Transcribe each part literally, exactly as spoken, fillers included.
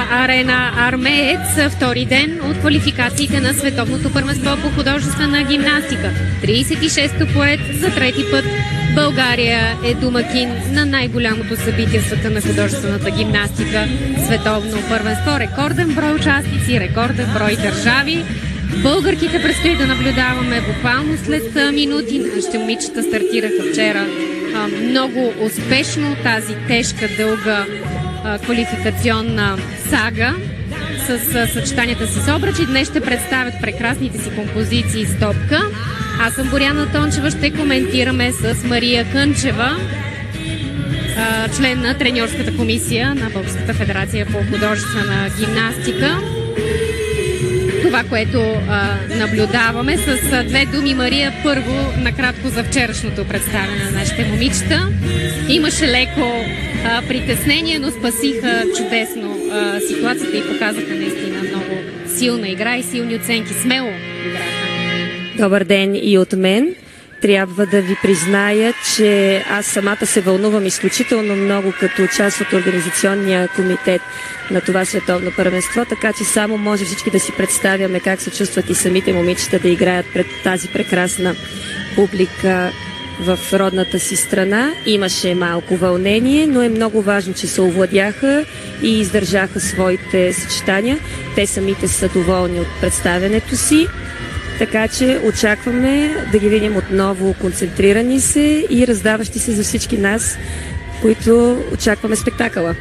арена Армеец, втори ден от квалификациите на Световното първенство по художествена гимнастика. тридесет и шесто поет за трети път България е домакин на най-голямото събитие в света на художествената гимнастика. Световно първенство. Рекорден брой участници, рекорден брой държави. Българките предстои да наблюдаваме буквално след минути. Нашите момичета стартираха вчера а, много успешно тази тежка, дълга а, квалификационна сага с а, съчетанията си с обръчи. Днес ще представят прекрасните си композиции с топка. Аз съм Боряна Тончева, ще коментираме с Мария Кънчева, а, член на треньорската комисия на Българската федерация по художествена гимнастика. Това, което а, наблюдаваме с а, две думи, Мария, първо накратко за вчерашното представяне на нашите момичета. Имаше леко а, притеснение, но спасиха чудесно а, ситуацията и показаха наистина много силна игра и силни оценки. Смело играха. Добър ден и от мен. Трябва да ви призная, че аз самата се вълнувам изключително много като част от организационния комитет на това световно първенство, така че само може всички да си представяме как се чувстват и самите момичета да играят пред тази прекрасна публика в родната си страна. Имаше малко вълнение, но е много важно, че се овладяха и издържаха своите съчетания. Те самите са доволни от представянето си. Така че очакваме да ги видим отново концентрирани се и раздаващи се за всички нас, които очакваме спектакъла.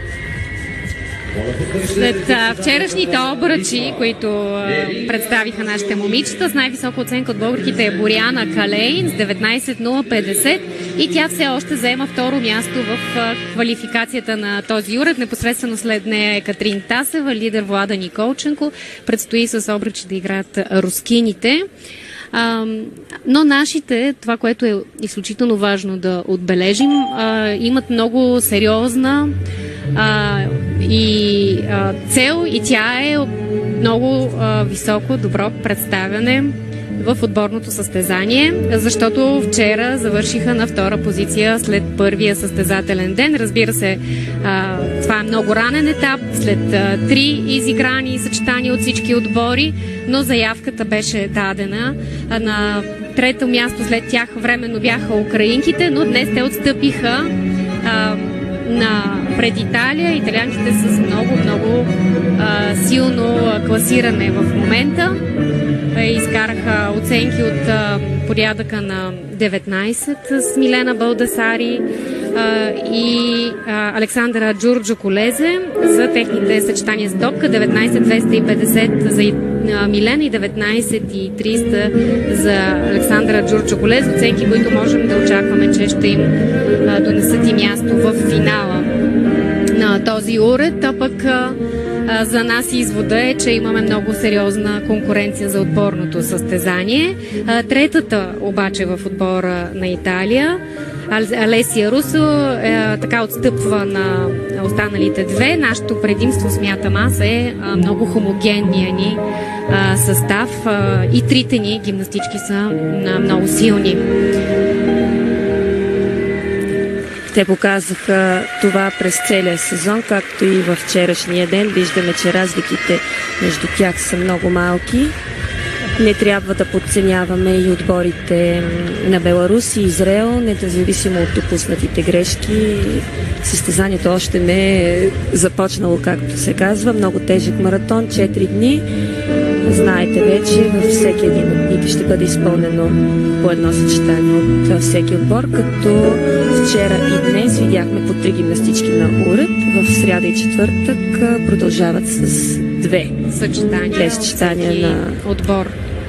След а, вчерашните обръчи, които а, представиха нашите момичета, с най-висока оценка от българките е Боряна Калейн с деветнайсет нула петдесет и тя все още заема второ място в а, квалификацията на този уред. Непосредствено след нея е Катрин Тасева, лидер Влада Николченко. Предстои с обръчи да играят рускините. А, но нашите, това, което е изключително важно да отбележим, а, имат много сериозна а, и а, цел и тя е много а, високо, добро представяне в отборното състезание, защото вчера завършиха на втора позиция след първия състезателен ден. Разбира се, а, това е много ранен етап, след а, три изиграни съчетания от всички отбори, но заявката беше дадена. А, на трето място след тях временно бяха украинките, но днес те отстъпиха а, на пред Италия. Италианците с много, много а, силно класиране в момента. Изкараха оценки от а, порядъка на деветнайсет с Милена Балдасари а, и а, Александра Джурджо Колезе за техните съчетания с топка. деветнайсет двеста и петдесет за а, Милена и деветнайсет триста за Александра Джурджо Колезе. Оценки, които можем да очакваме, че ще им а, донесат и място в финала на този уред. А пък а, за нас извода е, че имаме много сериозна конкуренция за отборното състезание. Третата обаче в отбора на Италия, Алесия Русо, е, така отстъпва на останалите две. Нашето предимство, смятам аз, е много хомогенния ни състав и трите ни гимнастички са много силни. Те показаха това през целия сезон, както и във вчерашния ден. Виждаме, че разликите между тях са много малки. Не трябва да подценяваме и отборите на Беларус и Израел, независимо от допуснатите грешки. Състезанието още не е започнало, както се казва. Много тежък маратон, четири дни. Знаете вече, във всеки един от дните ще бъде изпълнено по едно съчетание от всеки отбор, като вчера и днес видяхме по три гимнастички на уред. В сряда и четвъртък продължават с две съчетания, съчетания на отбор.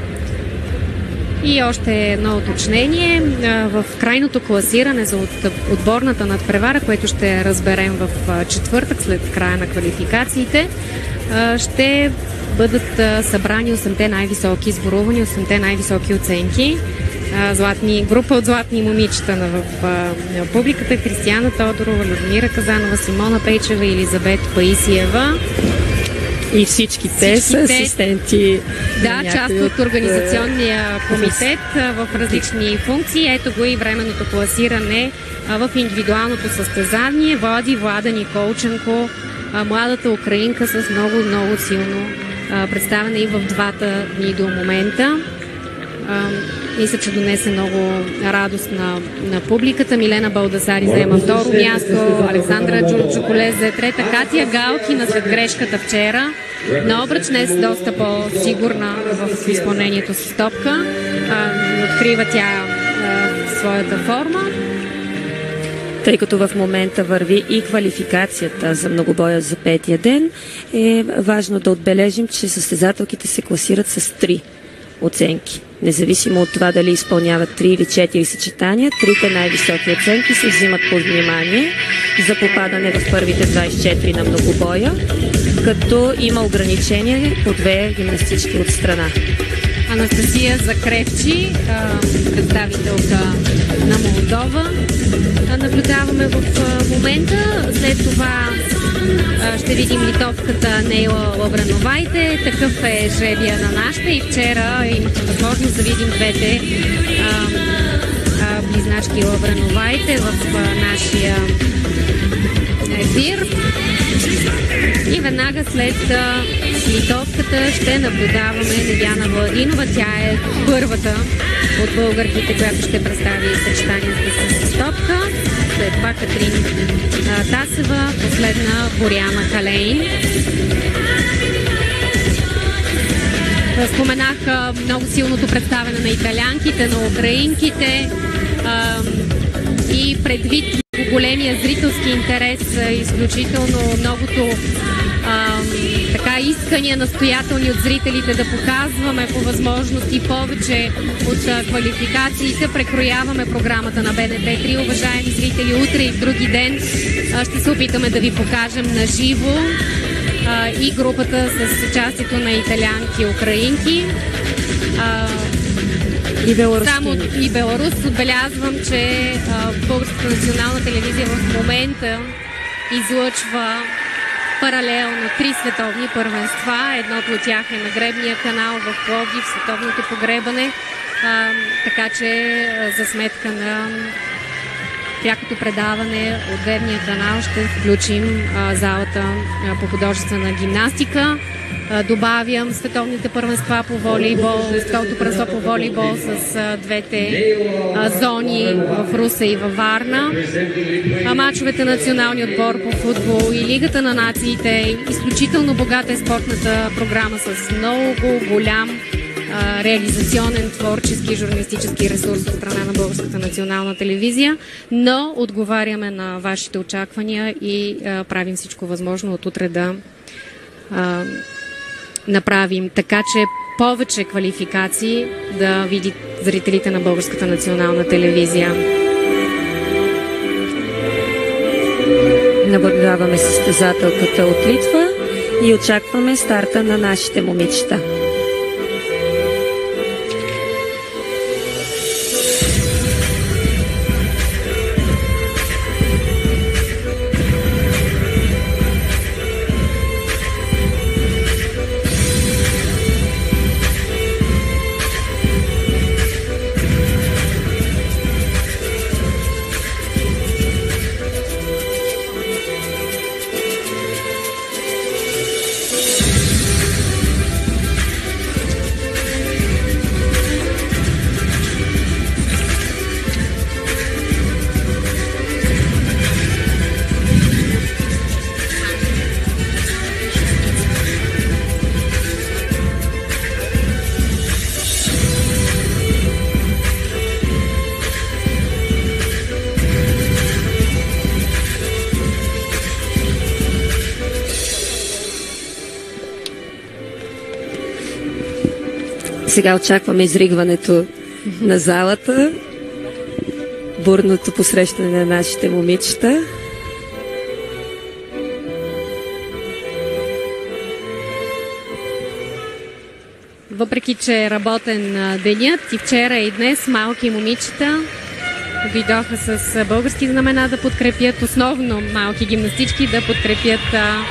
И още едно уточнение. В крайното класиране за отборната надпревара, което ще разберем в четвъртък след края на квалификациите, ще бъдат събрани осемте най-високи, изборувани осемте най-високи оценки. Златни, група от златни момичета в, в, в публиката: Кристияна Тодорова, Людмира Казанова, Симона Пейчева и Елизабет Паисиева. И всички те са асистенти. Да, част от организационния комитет в различни функции. Ето го и временното класиране в индивидуалното състезание. Води Влада Николченко а, младата украинка с много, много силно а, представена и в двата дни до момента. А, мисля, че донесе много радост на, на публиката. Милена Балдасари заема второ място, Александра Джурджуколе взе трета, Катя Галкина след грешката вчера на обръч днес доста по-сигурна в изпълнението с топка. А, открива тя а, своята форма. Тъй като в момента върви и квалификацията за многобоя за петия ден, е важно да отбележим, че състезателките се класират с три оценки. Независимо от това дали изпълняват три или четири съчетания, трите най-високи оценки се взимат под внимание за попадане в първите двадесет и четири на многобоя, като има ограничение по две гимнастички от страна. Анастасия Закревчи, представителка на Молдова, наблюдаваме в момента. След това ще видим литовката Нейла Лаврановайте. Такъв е жребия на нашата и вчера имахме възможност да видим двете а, а, близначки Лаврановайте в а, нашия ефир. И веднага след а, литовката ще наблюдаваме Невяна Владинова. Тя е първата от българките, която ще представи съчетанията с топка. След това Катрин а, Тасева, последна Боряна Калейн. Споменах а, много силното представяне на италянките, на украинките а, и предвид големия зрителски интерес, изключително многото а, така искания настоятелни от зрителите да показваме по възможност и повече от а, квалификациите. Прекрояваме програмата на Б Н Т три. Уважаеми зрители, утре и в други ден а, ще се опитаме да ви покажем на живо а, и групата с участието на италянки и украинки. А, И Беларус. Само и Беларус. Отбелязвам, че а, Българската национална телевизия в момента излъчва паралелно три световни първенства. Едното от тях е на гребния канал в Пловдив, световното погребане. А, така че а, за сметка на прякото предаване от гребния канал ще включим а, залата а, по художествена гимнастика. Добавям световните първенства по волейбол, световното първенство по волейбол с а, двете а, зони в Русе и във Варна. А мачовете на националния отбор по футбол и Лигата на нациите. Изключително богата е спортната програма с много голям а, реализационен, творчески, журналистически ресурс от страна на Българската национална телевизия, но отговаряме на вашите очаквания и а, правим всичко възможно от утре да а, направим така, че повече квалификации да видят зрителите на Българската национална телевизия. Наблюдаваме състезателката от Литва и очакваме старта на нашите момичета. Сега очакваме изригването на залата, бурното посрещане на нашите момичета. Въпреки че е работен денят и вчера и днес, малки момичета дойдоха с български знамена да подкрепят, основно малки гимнастички, да подкрепят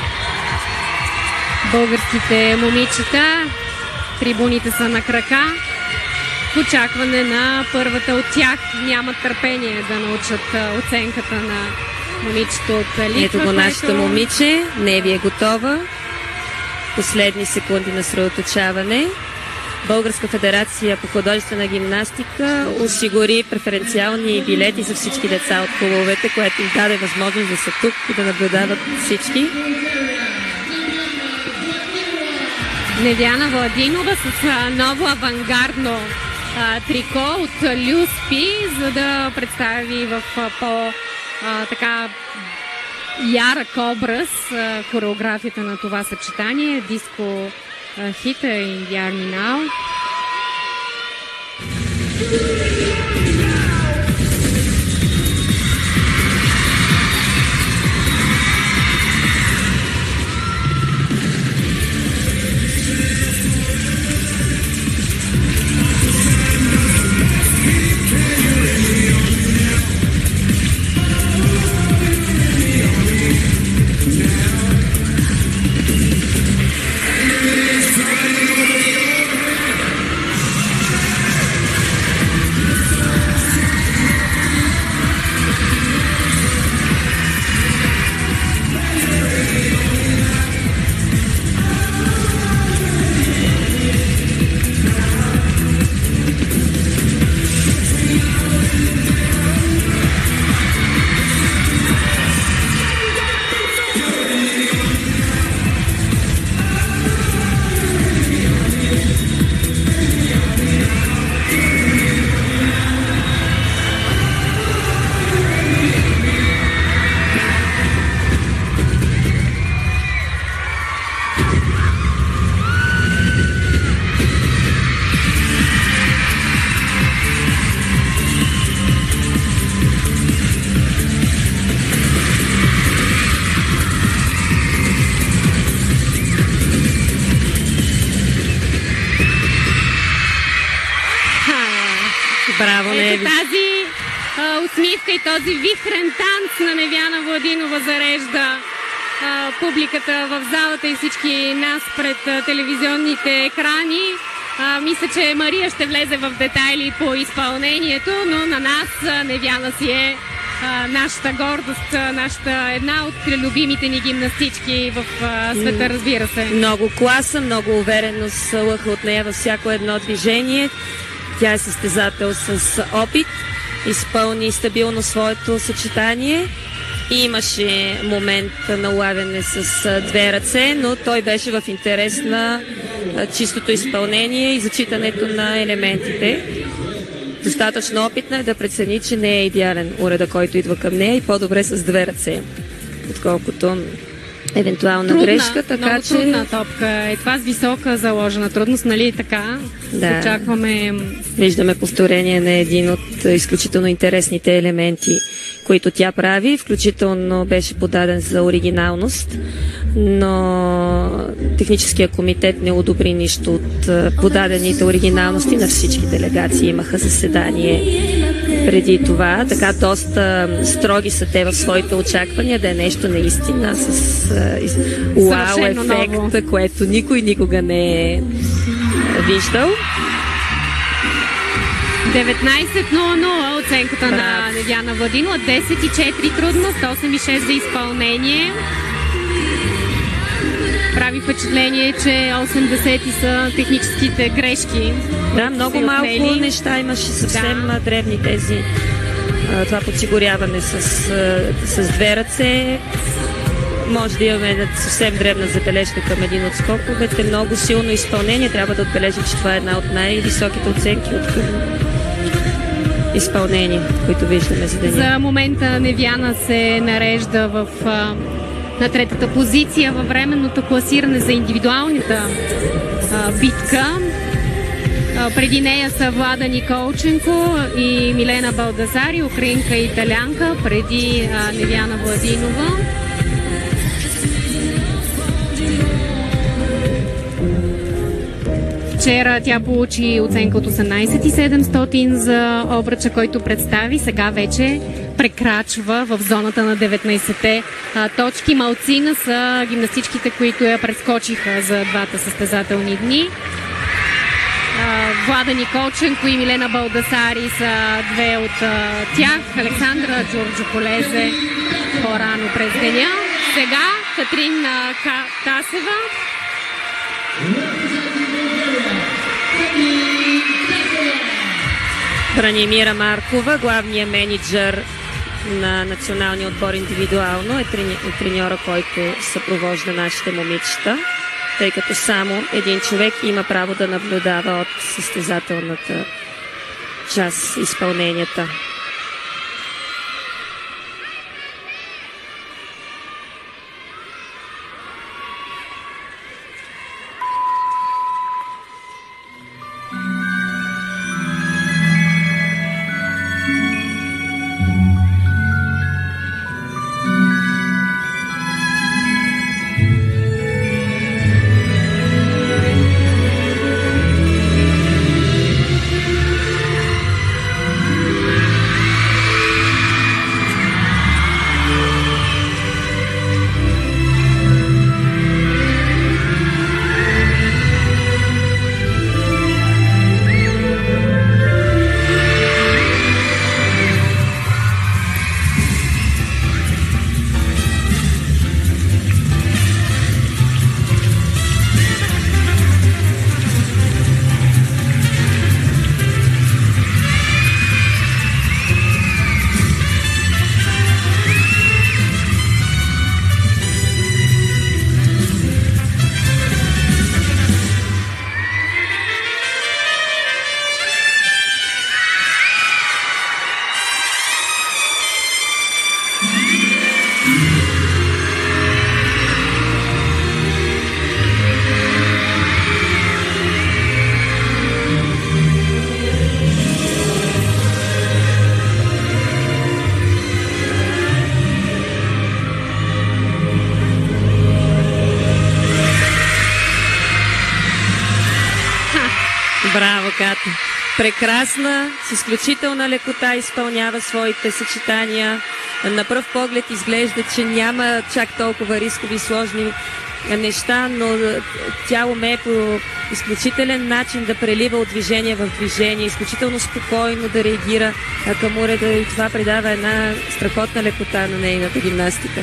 българските момичета. Трибуните са на крака. В очакване на първата от тях. Нямат търпение да научат оценката на момичето от Литва. Ето го нашето което... момиче. Не ви е готова. Последни секунди на съсредоточаване. Българска федерация по художествена гимнастика осигури преференциални билети за всички деца от клубовете, което им даде възможност да са тук и да наблюдават всички. Невяна Владинова с ново авангардно а, трико от Люспи, за да представи в а, по а, така ярък образ а, хореографията на това съчетание. Диско а, хита и Ярни Нау. Браво, ето тази а, усмивка и този вихрен танц на Невяна Владинова зарежда а, публиката в залата и всички нас пред а, телевизионните екрани. А, мисля, че Мария ще влезе в детайли по изпълнението, но на нас а, Невяна си е а, нашата гордост, а, нашата една от любимите ни гимнастички в а, света, разбира се. Много класа, много увереност лъха от нея във всяко едно движение. Тя е състезател с опит, изпълни стабилно своето съчетание. И имаше момент на улавяне с две ръце, но той беше в интерес на чистото изпълнение и зачитането на елементите. Достатъчно опитна е да прецени, че не е идеален уреда, който идва към нея и по-добре с две ръце, отколкото евентуална трудна, грешка. Така, много че... трудна топка. Е това с висока заложена трудност, нали така? Да. Очакваме... Виждаме повторение на един от изключително интересните елементи, които тя прави. Включително беше подаден за оригиналност, но техническия комитет не одобри нищо от подадените оригиналности. На всички делегации имаха заседание преди това. Така доста строги са те в своите очаквания да е нещо наистина с уау ефект, което никой никога не е виждал. деветнайсет нула нула оценката Брат. на Невяна Владинова, десет и четири трудност, осем и шест за изпълнение. Прави впечатление, че осемдесет са техническите грешки. Да, много малко отнели. Неща имаше, съвсем да. дребни тези. Това подсигуряване с, с две ръце. Може да имаме съвсем дребна забележка към един от скоковете. Много силно изпълнение. Трябва да отбележим, че това е една от най-високите оценки от изпълнение, които виждаме за деня. За момента Невяна се нарежда в, а, на третата позиция във временното класиране за индивидуалната а, битка. А, преди нея са Влада Николченко и Милена Балдазари, украинка и италянка, преди а, Невяна Владинова. Вчера тя получи оценка от осемнайсет хиляди и седемстотин за обръча, който представи. Сега вече прекрачва в зоната на деветнайсетте точки. Малцина са гимнастичките, които я прескочиха за двата състезателни дни. Влада Николченко и Милена Балдасари са две от тях. Александра Джорджо Полезе по-рано през деня. Сега Катрин Тасева. Бранимира Маркова, главният менеджер на националния отбор индивидуално, е треньора, който съпровожда нашите момичета, тъй като само един човек има право да наблюдава от състезателната част изпълненията. Браво, Кати! Прекрасна, с изключителна лекота изпълнява своите съчетания. На пръв поглед изглежда, че няма чак толкова рискови и сложни неща, но тя умее по изключителен начин да прелива от движение в движение, изключително спокойно да реагира към уреда и това придава една страхотна лекота на нейната гимнастика.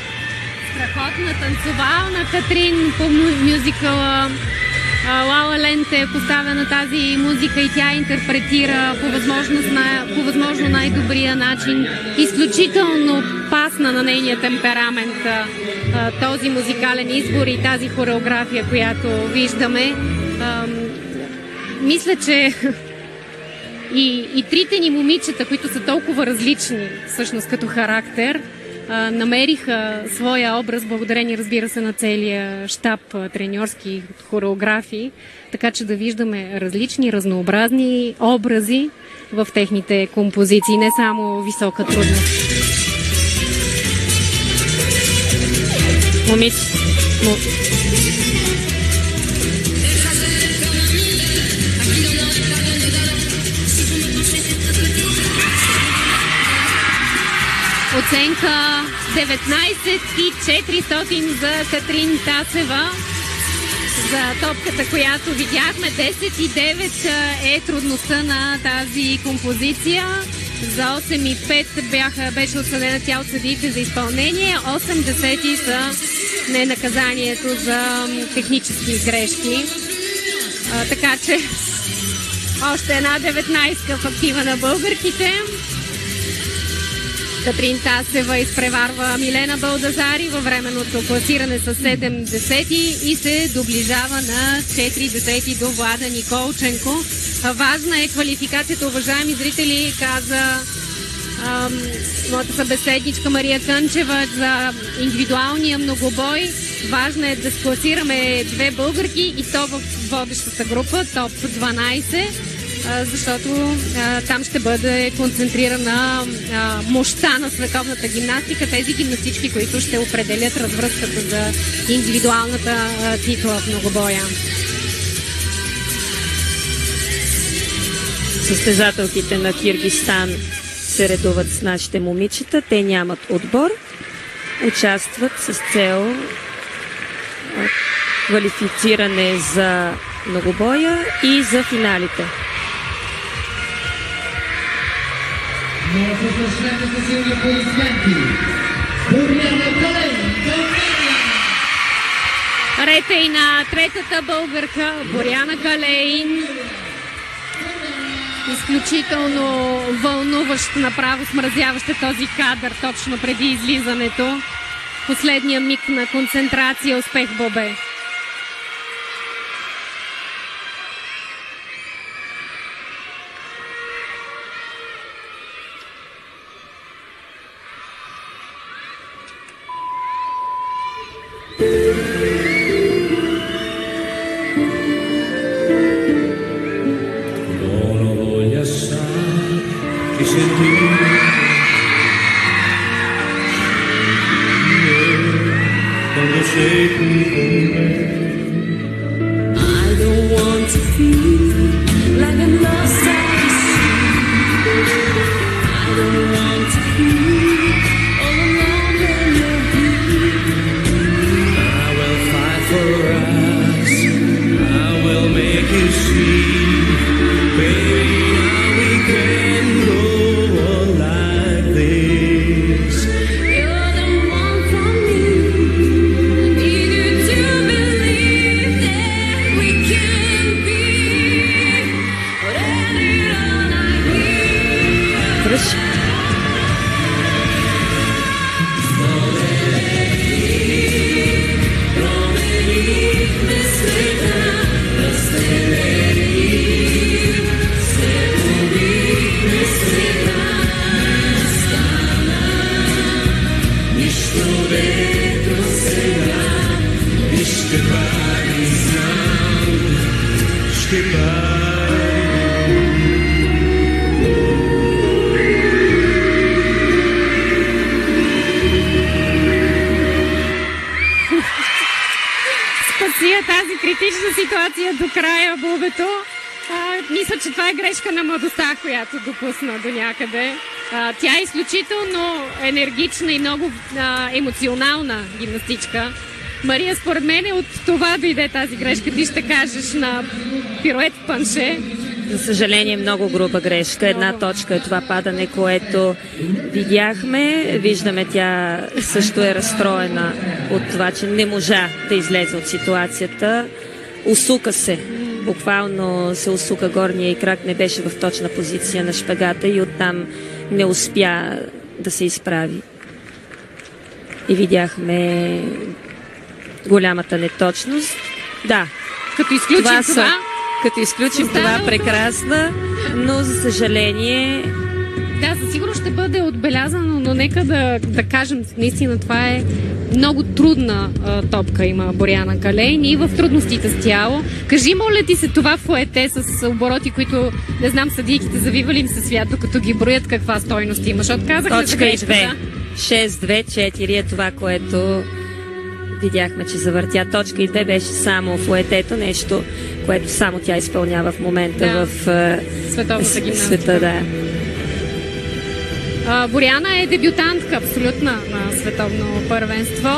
Страхотна танцовална Катрин по мюзикъла La La Land е поставена тази музика и тя интерпретира по, възможност на, по възможно най-добрия начин. Изключително пасна на нейния темперамент този музикален избор и тази хореография, която виждаме. Мисля, че и, и трите ни момичета, които са толкова различни всъщност като характер, намериха своя образ, благодарение, разбира се, на целия щаб треньорски хореографии, така че да виждаме различни, разнообразни образи в техните композиции, не само висока трудност. Момиче, мо... Оценка деветнайсет и четиристотин за Катрин Тасева. За топката, която видяхме, десет и девет е трудността на тази композиция. За осем и пет бяха, беше отсъдена тя от съдиите за изпълнение. осем десети са не наказанието за технически грешки. А, така че още една деветнайсетка в актива на българките. Катрин Тасева изпреварва Милена Балдазари във временното класиране с седем десети и се доближава на четири десети до Влада Николченко. Важна е квалификацията, уважаеми зрители, каза ам, моята събеседничка Мария Кънчева за индивидуалния многобой. Важно е да скласираме две българки и то в водещата група, топ дванайсет. Защото а, там ще бъде концентрирана а, мощта на световната гимнастика, тези гимнастички, които ще определят развръзката за индивидуалната а, титла в многобоя. Състезателките на Киргизстан се редуват с нашите момичета. Те нямат отбор. Участват с цел а, квалифициране за многобоя и за финалите. Nuestros presidentes y aplaudientes. Ред е и на третата българка, Боряна Калейн. Изключително вълнуващ, направо смразяващ този кадър точно преди излизането. Последния миг на концентрация, успех Бобе. Тази критична ситуация до края, Бубето. А, мисля, че това е грешка на младостта, която допусна до някъде. А, тя е изключително енергична и много а, емоционална гимнастичка. Мария, според мен от това дойде тази грешка. Ти ще кажеш на пирует в панше. За съжаление, много груба грешка. Една точка е това падане, което видяхме. Виждаме, тя също е разстроена от това, че не можа да излезе от ситуацията. Усука се. Буквално се усука горния и крак, не беше в точна позиция на шпагата и оттам не успя да се изправи. И видяхме голямата неточност. Да, като изключим това, това са, като изключим това, прекрасна, но за съжаление... Да, със сигурност ще бъде отбелязано, но нека да, да кажем, наистина това е много трудна а, топка има Боряна Калейн и в трудностите с тяло. Кажи, моля ти се, това фуете с обороти, които, не знам, съдийките завивали им се свят, докато ги броят, каква стойност има, защото казах за грешката. шест две четири е това, което видяхме, че завъртя. Точка и две беше само фуетето, нещо, което само тя изпълнява в момента да, в световната гимнастика. Света, да. Uh, Боряна е дебютантка абсолютна на световно първенство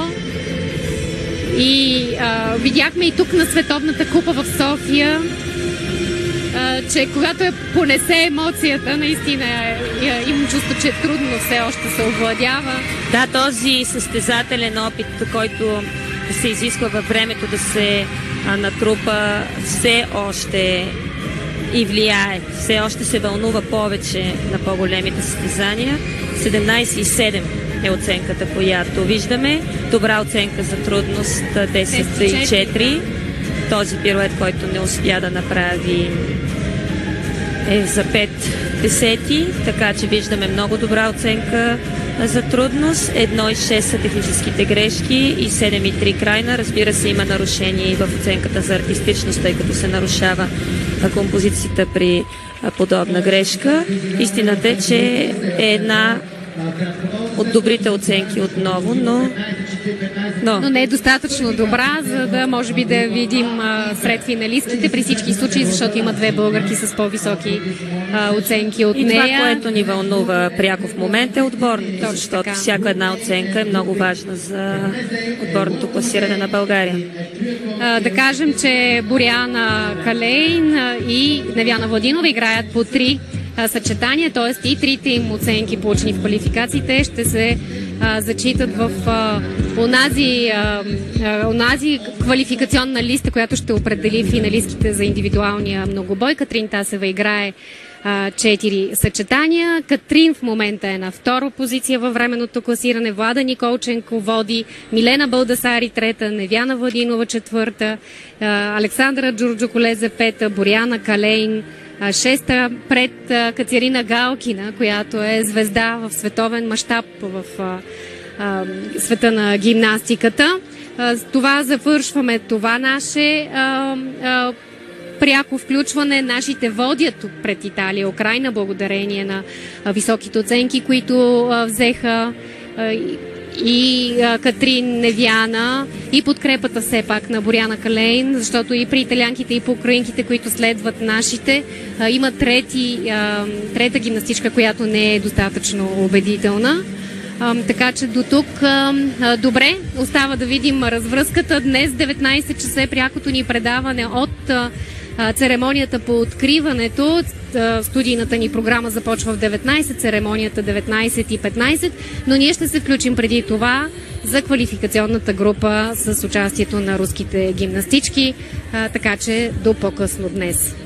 и uh, видяхме и тук на Световната купа в София, uh, че когато я понесе емоцията, наистина uh, имам чувство, че трудно все още се овладява. Да, този състезателен опит, който се изисква във времето да се uh, натрупа, все още и влияе. Все още се вълнува повече на по-големите състезания. седемнайсет и седем е оценката, която виждаме. Добра оценка за трудност десет и четири. Този пирует, който не успя да направи, е за пет десети, така че виждаме много добра оценка за трудност. едно и шест са техническите грешки и седем и три крайна. Разбира се, има нарушение и в оценката за артистичност, тъй като се нарушава композицията при подобна грешка. Истината е, че е една от добрите оценки отново, но... Но, но не е достатъчно добра, за да може би да видим а, сред финалистките при всички случаи, защото има две българки с по-високи а, оценки от и нея. И това, което ни вълнува пряко в момента е отборното, точно защото така. Всяка една оценка е много важна за отборното класиране на България. А, да кажем, че Боряна Калейн и Невяна Владинова играят по три съчетания, т.е. и трите им оценки, получени в квалификациите, ще се а, зачитат в а, онази, а, а, онази квалификационна листа, която ще определи финалистките за индивидуалния многобой. Катрин Тасева играе четири съчетания. Катрин в момента е на втора позиция във временното класиране. Влада Николченко води, Милена Балдасари трета, Невяна Владинова четвърта, Александра Джурджоколезе пета, Боряна Калейн шеста, пред Катерина Галкина, която е звезда в световен мащаб в а, а, света на гимнастиката. А, с това завършваме това наше а, а, пряко включване. Нашите водят пред Италия, Украйна, благодарение на а, високите оценки, които а, взеха а, и а, Катрин, Невяна, и подкрепата все пак на Боряна Калейн, защото и при италианките, и по украинките, които следват нашите, а, има трети, а, трета гимнастичка, която не е достатъчно убедителна. А, така че до тук а, а, добре, остава да видим развръзката. Днес деветнайсет часа е прякото ни предаване от а, церемонията по откриването. Студийната ни програма започва в деветнайсет, церемонията деветнайсет и петнайсет, но ние ще се включим преди това за квалификационната група с участието на руските гимнастички, така че до по-късно днес.